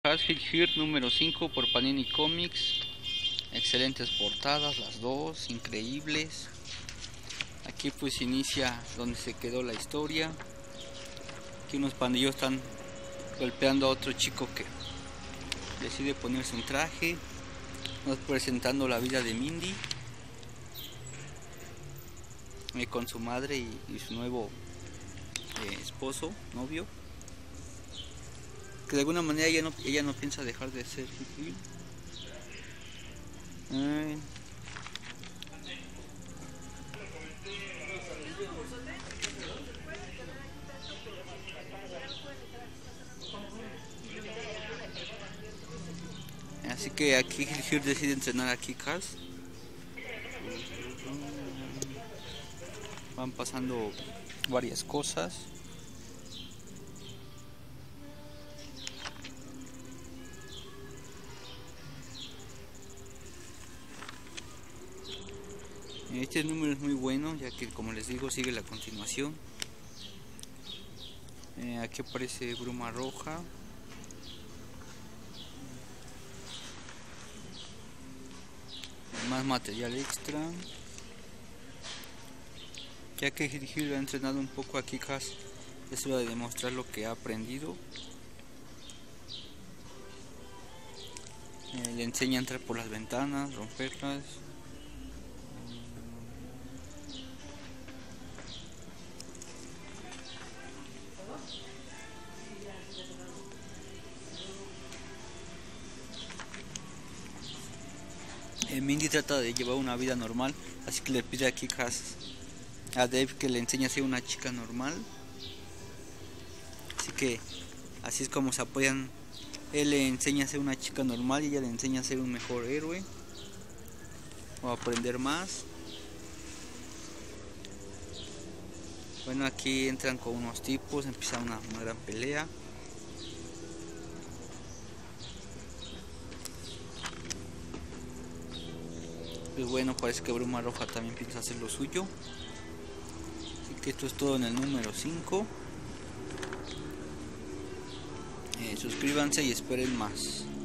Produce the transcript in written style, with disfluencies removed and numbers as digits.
Cars Hit Here número 5 por Panini Comics. Excelentes portadas, las dos, increíbles. Aquí pues inicia donde se quedó la historia. Aquí unos pandilleros están golpeando a otro chico que decide ponerse un traje. Nos presentando la vida de Mindy con su madre y su nuevo esposo, novio, que de alguna manera ella no piensa dejar de ser Hit. Así que aquí Hit decide entrenar a Kick-Ass. Van pasando varias cosas. Este número es muy bueno, ya que, como les digo, sigue la continuación. Aquí aparece Bruma Roja. Más material extra. Ya que Hit ha entrenado un poco a Kick-Ass, es hora de demostrar lo que ha aprendido. Le enseña a entrar por las ventanas, romperlas. Mindy trata de llevar una vida normal, así que le pide a Kick-Ass a Dave que le enseñe a ser una chica normal. Así que así es como se apoyan. Él le enseña a ser una chica normal y ella le enseña a ser un mejor héroe o aprender más. Bueno, aquí entran con unos tipos, empieza una gran pelea. Pues bueno, parece que Bruma Roja también piensa hacer lo suyo. Así que esto es todo en el número 5. Suscríbanse y esperen más.